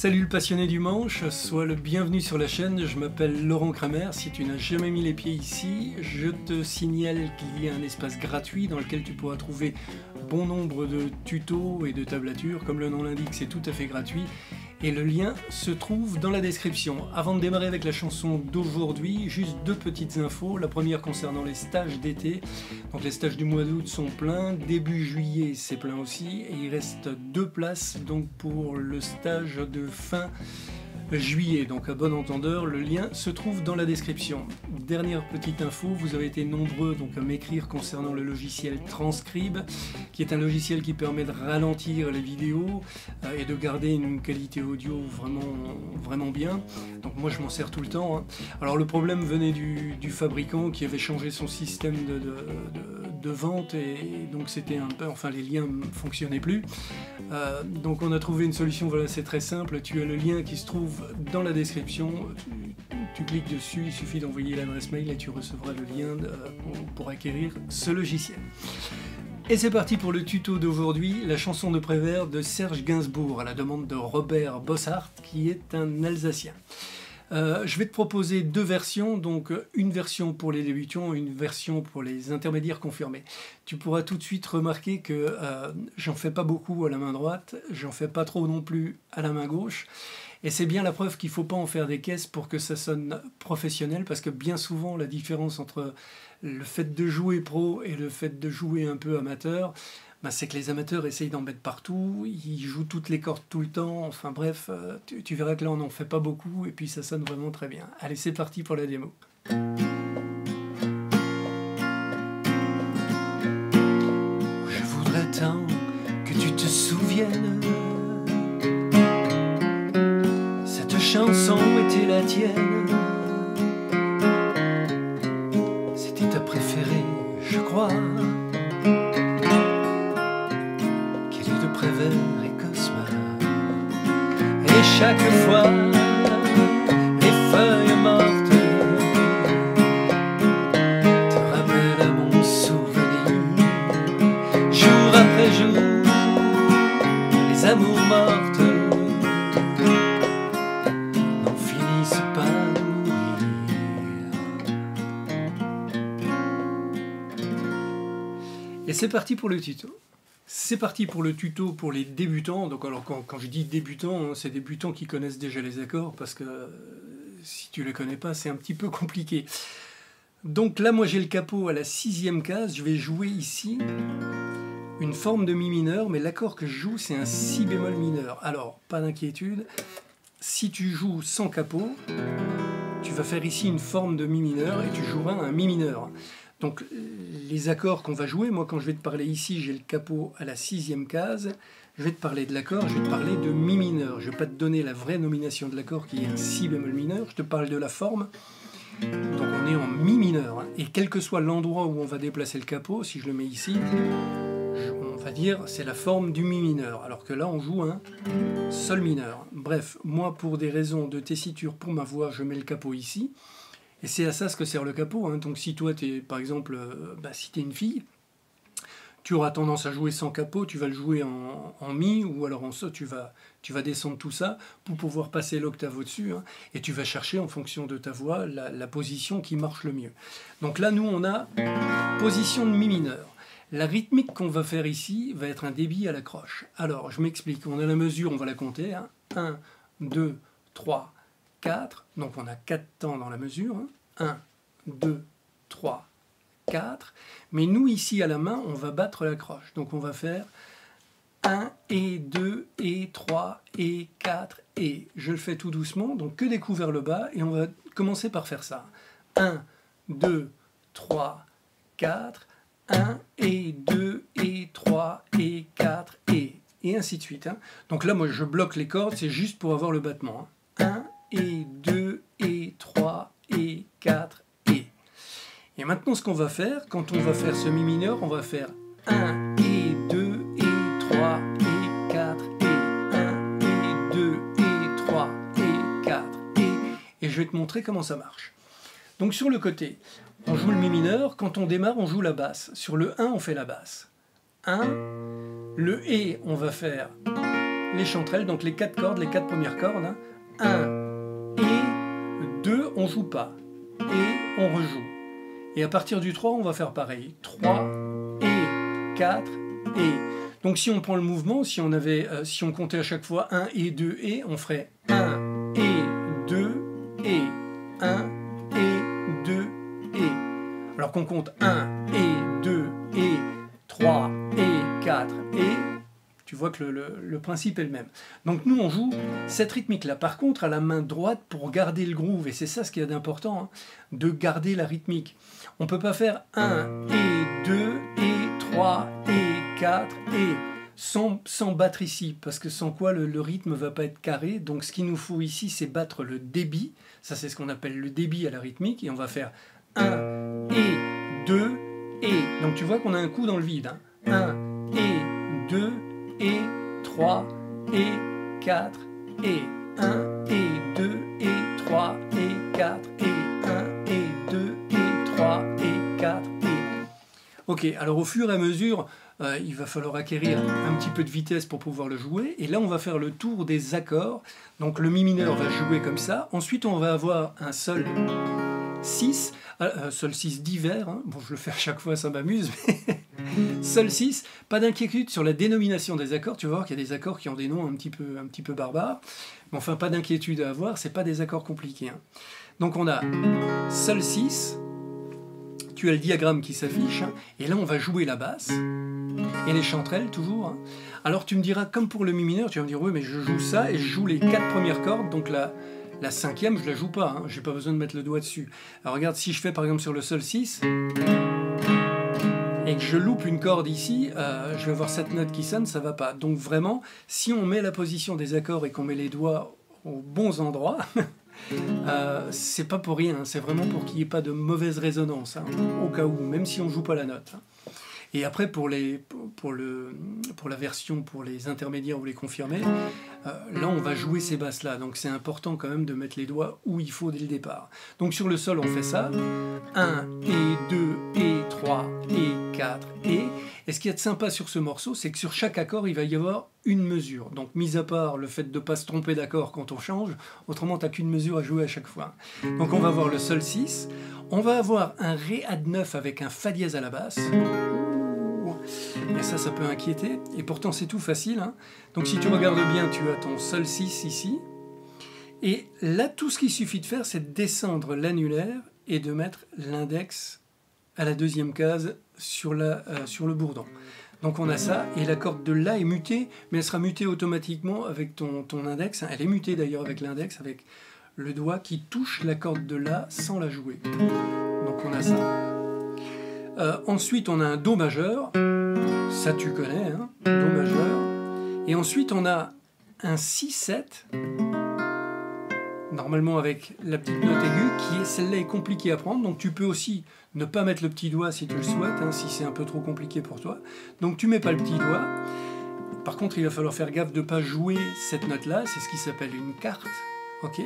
Salut le passionné du manche, sois le bienvenu sur la chaîne, je m'appelle Laurent Kramer. Si tu n'as jamais mis les pieds ici, je te signale qu'il y a un espace gratuit dans lequel tu pourras trouver bon nombre de tutos et de tablatures. Comme le nom l'indique, c'est tout à fait gratuit. Et le lien se trouve dans la description. Avant de démarrer avec la chanson d'aujourd'hui, juste deux petites infos. La première concernant les stages d'été. Donc les stages du mois d'août sont pleins, début juillet c'est plein aussi, et il reste 2 places donc pour le stage de fin juillet. Donc à bon entendeur, le lien se trouve dans la description. Dernière petite info, vous avez été nombreux donc à m'écrire concernant le logiciel Transcribe, qui est un logiciel qui permet de ralentir les vidéos et de garder une qualité audio vraiment bien. Donc moi je m'en sers tout le temps, hein. Alors le problème venait du fabricant qui avait changé son système de vente, et donc c'était un peu, enfin les liens ne fonctionnaient plus. Donc on a trouvé une solution, voilà, c'est très simple, tu as le lien qui se trouve dans la description, tu cliques dessus, il suffit d'envoyer l'adresse mail et tu recevras le lien pour acquérir ce logiciel. Et c'est parti pour le tuto d'aujourd'hui, la chanson de Prévert de Serge Gainsbourg à la demande de Robert Bossart qui est un Alsacien. Je vais te proposer 2 versions, donc une version pour les débutants et une version pour les intermédiaires confirmés. Tu pourras tout de suite remarquer que j'en fais pas beaucoup à la main droite, j'en fais pas trop non plus à la main gauche. Et c'est bien la preuve qu'il ne faut pas en faire des caisses pour que ça sonne professionnel, parce que bien souvent la différence entre le fait de jouer pro et le fait de jouer un peu amateur, c'est que les amateurs essayent d'en mettre partout, ils jouent toutes les cordes tout le temps, enfin bref, tu verras que là on n'en fait pas beaucoup et puis ça sonne vraiment très bien. Allez, c'est parti pour la démo. Je voudrais tant que tu te souviennes, cette chanson était la tienne, c'était ta préférée, je crois. Prévert et Cosma. Et chaque fois, les feuilles mortes te rappellent à mon souvenir. Jour après jour, les amours mortes n'en finissent pas de mourir. Et c'est parti pour le tuto. C'est parti pour le tuto pour les débutants. Donc alors quand je dis débutants, c'est débutants qui connaissent déjà les accords, parce que si tu ne les connais pas, c'est un petit peu compliqué. Donc là, moi j'ai le capot à la 6e case, je vais jouer ici une forme de mi mineur, mais l'accord que je joue c'est un si bémol mineur. Alors, pas d'inquiétude, si tu joues sans capot, tu vas faire ici une forme de mi mineur et tu joueras un mi mineur. Donc les accords qu'on va jouer, moi quand je vais te parler ici, j'ai le capot à la 6e case, je vais te parler de l'accord, je vais te parler de mi mineur. Je ne vais pas te donner la vraie nomination de l'accord qui est un si bémol mineur, je te parle de la forme. Donc on est en mi mineur, hein. Et quel que soit l'endroit où on va déplacer le capot, si je le mets ici, on va dire c'est la forme du mi mineur, alors que là on joue un sol mineur. Bref, moi pour des raisons de tessiture pour ma voix, je mets le capot ici. Et c'est à ça ce que sert le capot, hein. Donc si toi, par exemple, si tu es une fille, tu auras tendance à jouer sans capot, tu vas le jouer en mi, ou alors en sol, tu vas descendre tout ça pour pouvoir passer l'octave au-dessus, hein, et tu vas chercher en fonction de ta voix la position qui marche le mieux. Donc là, nous, on a position de mi mineur. La rythmique qu'on va faire ici va être un débit à la croche. Alors, je m'explique, on a la mesure, on va la compter, hein. 1, 2, 3, 4, donc on a 4 temps dans la mesure, hein. 1, 2, 3, 4, mais nous ici à la main on va battre la croche, donc on va faire 1 et 2 et 3 et 4 et, je le fais tout doucement, donc que des coups vers le bas, et on va commencer par faire ça. 1, 2, 3, 4, 1 et 2 et 3 et 4 et ainsi de suite, hein. Donc là moi je bloque les cordes, c'est juste pour avoir le battement, hein. 1 et 2 et 3 et 4 et. Et maintenant ce qu'on va faire, quand on va faire ce mi mineur, on va faire 1 et 2 et 3 et 4 et 1 et 2 et 3 et 4 et je vais te montrer comment ça marche. Donc sur le côté, on joue le mi mineur, quand on démarre on joue la basse. Sur le 1 on fait la basse. 1, le et on va faire les chanterelles, donc les 4 cordes, les 4 premières cordes. 1 et 2, on joue pas. Et on rejoue. Et à partir du 3, on va faire pareil. 3 et 4 et. Donc si on prend le mouvement, si on comptait à chaque fois 1 et 2 et, on ferait 1 et 2 et 1 et 2 et. Alors qu'on compte 1 et 2 et 3 et 4 et, tu vois que le principe est le même. Donc nous on joue cette rythmique-là. Par contre à la main droite pour garder le groove, et c'est ça ce qu'il y a d'important, hein, de garder la rythmique. On ne peut pas faire 1 et 2 et 3 et 4 et sans battre ici, parce que sans quoi le rythme ne va pas être carré. Donc ce qu'il nous faut ici, c'est battre le débit. Ça c'est ce qu'on appelle le débit à la rythmique, et on va faire 1 et 2 et. Donc tu vois qu'on a un coup dans le vide. 1 et 2 et 3 et 4 et 1 et 2 et 3 et 4 et 1 et 2 et 3 et 4 et... Ok, alors au fur et à mesure, il va falloir acquérir un petit peu de vitesse pour pouvoir le jouer. Et là, on va faire le tour des accords. Donc le mi mineur va jouer comme ça. Ensuite, on va avoir un sol 6, sol 6 divers. Hein. Bon, je le fais à chaque fois, ça m'amuse. Mais sol 6, pas d'inquiétude sur la dénomination des accords. Tu vas voir qu'il y a des accords qui ont des noms un petit peu barbares. Mais enfin, pas d'inquiétude à avoir, c'est pas des accords compliqués. Hein. Donc on a sol 6. Tu as le diagramme qui s'affiche, hein, et là on va jouer la basse, et les chanterelles toujours. Hein. Alors tu me diras, comme pour le mi mineur, tu vas me dire, oui mais je joue ça, et je joue les 4 premières cordes, donc la 5e je la joue pas, hein, j'ai pas besoin de mettre le doigt dessus. Alors regarde, si je fais par exemple sur le sol 6, et que je loupe une corde ici, je vais avoir cette note qui sonne, ça va pas. Donc vraiment, si on met la position des accords et qu'on met les doigts aux bons endroits, c'est pas pour rien, hein, c'est vraiment pour qu'il n'y ait pas de mauvaise résonance, hein, au cas où, même si on joue pas la note. Hein. Et après, pour la version pour les intermédiaires ou les confirmés, là on va jouer ces basses-là, donc c'est important quand même de mettre les doigts où il faut dès le départ. Donc sur le sol, on fait ça, 1 et 2 et 3 et 4 et... Et ce qu'il y a de sympa sur ce morceau, c'est que sur chaque accord, il va y avoir une mesure. Donc, mis à part le fait de ne pas se tromper d'accord quand on change, autrement, tu n'as qu'une mesure à jouer à chaque fois. Donc, on va avoir le sol 6. On va avoir un ré add 9 avec un fa dièse à la basse. Et ça peut inquiéter. Et pourtant, c'est tout facile. Hein. Donc, si tu regardes bien, tu as ton sol 6 ici. Et là, tout ce qu'il suffit de faire, c'est de descendre l'annulaire et de mettre l'index à la deuxième case sur le bourdon. Donc on a ça, et la corde de La est mutée, mais elle sera mutée automatiquement avec ton index. Elle est mutée d'ailleurs avec l'index, avec le doigt qui touche la corde de La sans la jouer. Donc on a ça. Ensuite on a un Do majeur, ça tu connais, hein, Do majeur. Et ensuite on a un Si-7, normalement avec la petite note aiguë, celle-là est compliquée à prendre, donc tu peux aussi ne pas mettre le petit doigt si tu le souhaites, hein, si c'est un peu trop compliqué pour toi. Donc tu mets pas le petit doigt. Par contre, il va falloir faire gaffe de ne pas jouer cette note-là, c'est ce qui s'appelle une carte. Ok.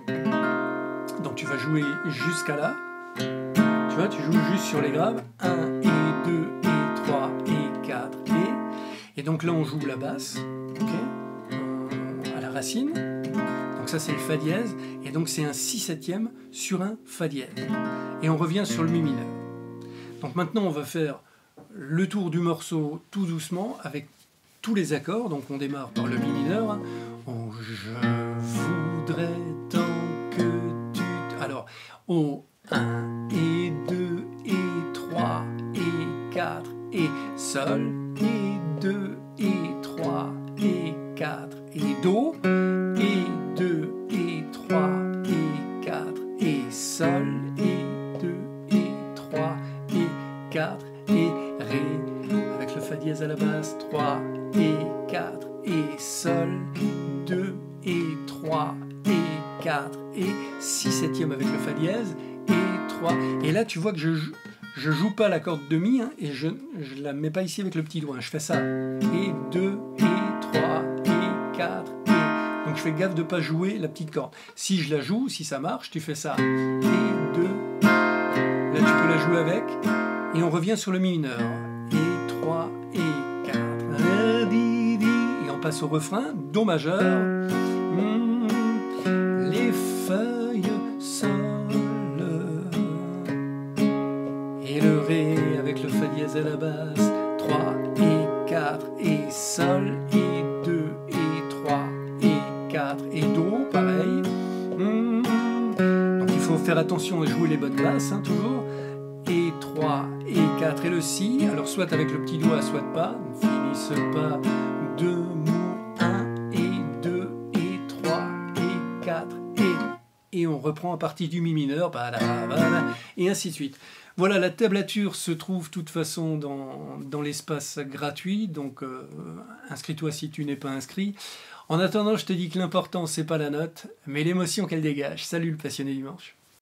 Donc tu vas jouer jusqu'à là. Tu vois, tu joues juste sur les graves. 1 et 2 et 3 et 4 et... Et donc là, on joue la basse, ok, à la racine. Donc ça c'est le Fa dièse, et donc c'est un Si-7e sur un Fa dièse. Et on revient sur le Mi mineur. Donc maintenant on va faire le tour du morceau tout doucement avec tous les accords. Donc on démarre par le Mi mineur. Hein. Oh, je voudrais tant que tu... Alors, au 1 et 2 et 3 et 4 et Sol et 2 et 3 et 4 et Do et 2 et 3 et 4 et Sol et 2 et 3 et 4 et Ré avec le Fa dièse à la basse, 3 et 4 et Sol, 2 et 3 et 4 et Si-7e avec le Fa dièse et 3. Et là tu vois que je joue pas la corde de Mi, hein, et je la mets pas ici avec le petit doigt. Je fais ça. Et 2, et 3, et 4, et... Donc je fais gaffe de pas jouer la petite corde. Si je la joue, si ça marche, tu fais ça. Et 2. Là tu peux la jouer avec. Et on revient sur le Mi mineur. Et 3, et 4. Et on passe au refrain, Do majeur, les feuilles, Sol, et le Ré avec le Fa dièse à la basse, 3 et 4 et Sol, et 2 et 3 et 4 et Do, pareil. Donc il faut faire attention à jouer les bonnes basses, hein, toujours. Et 3 et 4 et le Si, alors soit avec le petit doigt, soit pas, ne finissent pas de mots 1 et 2 et 3 et 4 et on reprend à partir du Mi mineur, et ainsi de suite. Voilà, la tablature se trouve de toute façon dans l'espace gratuit, donc inscris-toi si tu n'es pas inscrit. En attendant, je te dis que l'important, c'est pas la note, mais l'émotion qu'elle dégage. Salut le passionné dimanche.